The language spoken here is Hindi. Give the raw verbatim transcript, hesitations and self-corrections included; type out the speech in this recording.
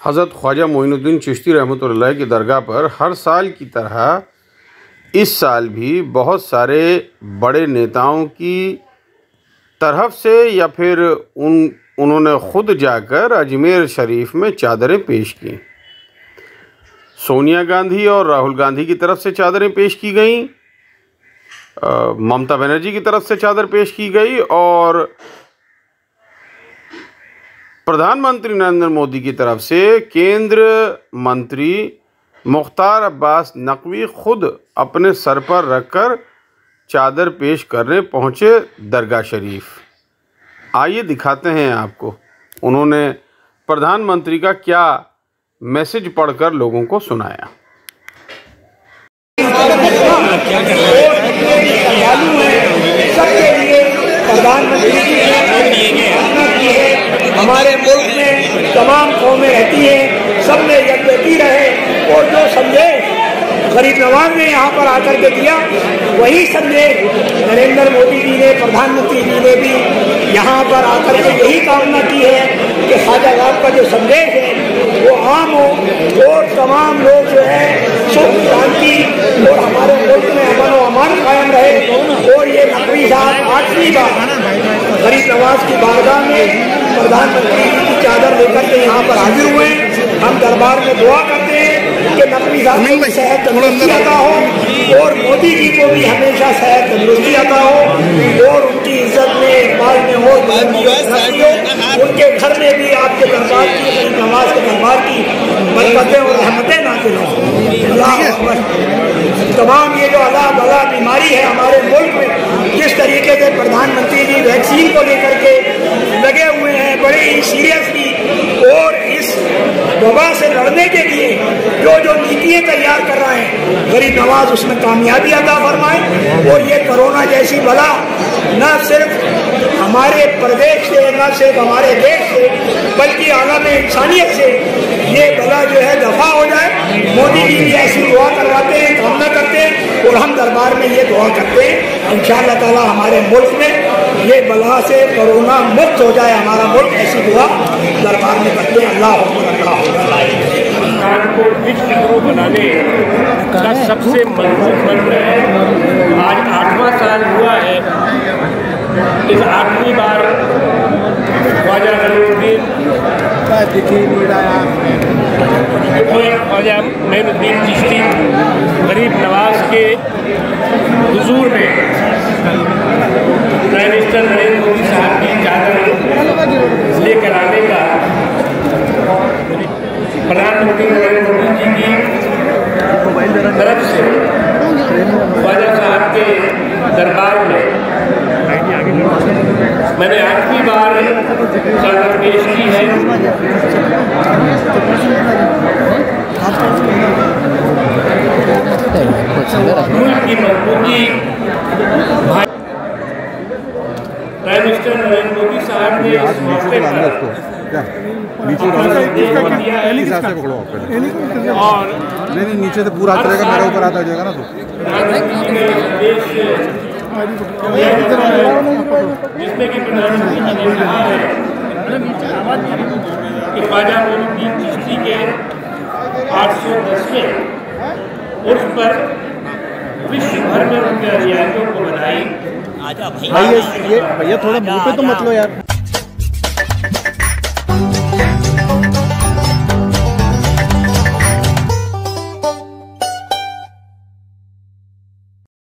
हज़रत ख्वाजा मोइनुद्दीन चिश्ती रहमतुल्लाह की दरगाह पर हर साल की तरह इस साल भी बहुत सारे बड़े नेताओं की तरफ से या फिर उन उन्होंने ख़ुद जाकर अजमेर शरीफ में चादरें पेश की। सोनिया गांधी और राहुल गांधी की तरफ से चादरें पेश की गईं, ममता बनर्जी की तरफ से चादर पेश की गई और प्रधानमंत्री नरेंद्र मोदी की तरफ से केंद्र मंत्री मुख्तार अब्बास नकवी खुद अपने सर पर रखकर चादर पेश करने पहुंचे दरगाह शरीफ। आइए दिखाते हैं आपको उन्होंने प्रधानमंत्री का क्या मैसेज पढ़कर लोगों को सुनाया। हमारे मुल्क में तमाम कौमें रहती हैं, सब में यकजहती रहे और जो संदेश गरीब नवाज ने यहाँ पर आकर के दिया वही संदेश नरेंद्र मोदी जी ने, प्रधानमंत्री जी ने भी यहाँ पर आकर के यही कामना की है कि ख्वाजा साहब का जो संदेश है वो आम हो और तमाम लोग जो है सुख शांति और हमारे मुल्क में अमन व अमान कायम रहे। और ये नकवी साहब आठवीं बार गरीब नवाज की बारगाह में प्रधानमंत्री जी की चादर लेकर के यहाँ पर हाजिर हुए। हम दरबार में दुआ करते हैं कि नकवी साहब को सेहत तंदुरुस्ती अता हो और मोदी जी को भी हमेशा सेहत तंदुरुस्ती अता हो और उनकी इज्जत में इकबाल में हो, उनके घर में भी आपके दरबार की, गरीब नवाज के दरबार की बरकतें और रहमतें नाज़िल हों। तमाम ये जो अला बला बीमारी है हमारे मुल्क में, जिस तरीके से प्रधानमंत्री जी वैक्सीन को लेकर के लगे हुए हैं बड़े ही सीरियसली, और इस वबा से लड़ने के लिए जो जो नीतियाँ तैयार कर रहे हैं गरीब नवाज उसमें कामयाबी अता फरमाए। और ये कोरोना जैसी बला न सिर्फ हमारे प्रदेश से, न सिर्फ हमारे देश से, बल्कि आलम इंसानियत से ये बला जो है दफा हो जाए। मोदी जी भी ऐसी दुआ करवाते हैं, कामना करते हैं और हम दरबार में ये दुआ करते हैं इंशाअल्लाह ताला हमारे मुल्क में ये बला से कोरोना मुक्त हो जाए हमारा मुल्क। ऐसी दुआ दरबार में करते हैं। अल्लाह को विश्व बनाने का सबसे मजबूत मंत्र है। आज आठवां साल हुआ है, इस आठवीं बार ख्वाजा ख्वाजा मोइनुद्दीन चिश्ती गरीब नवाज के हुजूर में प्राइम मिनिस्टर नरेंद्र मोदी साहब की चादर लेकर आने का प्रधानमंत्री नरेंद्र मोदी जी की तरफ से ख्वाजा साहब के दरबार में मैंने आठवीं बार चादर पेश की है। मुल्क की मजबूती प्राइम मिनिस्टर नरेंद्र मोदी साहब ने इस मौके पर और नहीं नहीं नीचे से पूरा आता रहेगा, मेरे ऊपर आता जाएगा ना तो जिसमें कि प्रधानमंत्री जी ने कहा है कि ख्वाजा मोइनुद्दीन चिश्ती के आठ सौ दसवें उर्स पर विश्व भर में उनके अनुयायियों को बधाई। भैया ये भैया थोड़ा मुंह पे तो मत लो यार।